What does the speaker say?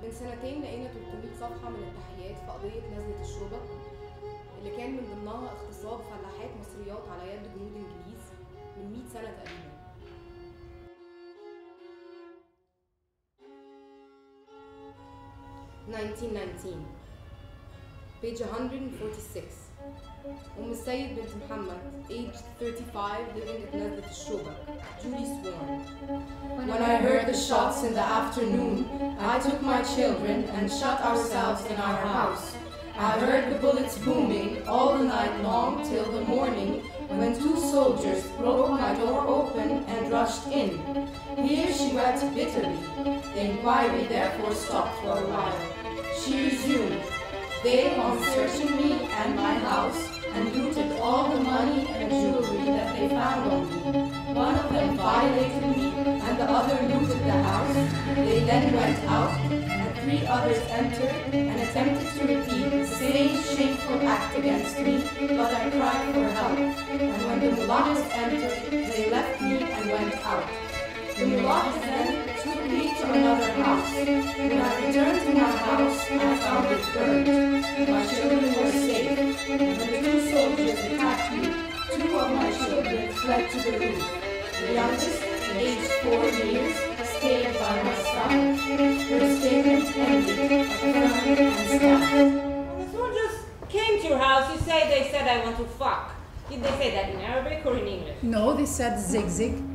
من سنتين لقينا 300 صفحة من التحيات في قضية نزلة الشوبك اللي كان من ضمنها اغتصاب فلاحات مصريات على يد جنود إنجليز من 100 سنة تقريبا. (1919) page 146. السيد بنت محمد, aged 35, living at نزلة الشوبك, duly sworn. When I heard the shots in the afternoon, I took my children and shut ourselves in our house. I heard the bullets booming all the night long till the morning, when 2 soldiers broke my door open and rushed in. Here she wept bitterly. The inquiry therefore stopped for a while. She resumed. They, on searching me and my house, and looted all the money and jewelry that they found on me. One of them violated me, and the other looted the house. They then went out, and 3 others entered and attempted to repeat the same shameful act against me, but I cried for help. And when the mullahs entered, they left me and went out. The mullahs then took me to another house. When I returned to my house, I found it burned. My children were safe. When the 2 soldiers attacked me, 2 of my children fled to the roof. The youngest, aged 4 years, stayed by my side. Her statement ended, affirmed and stabbed. When the soldiers came to your house, you say they said, "I want to fuck." Did they say that in Arabic or in English? No, they said zig zig.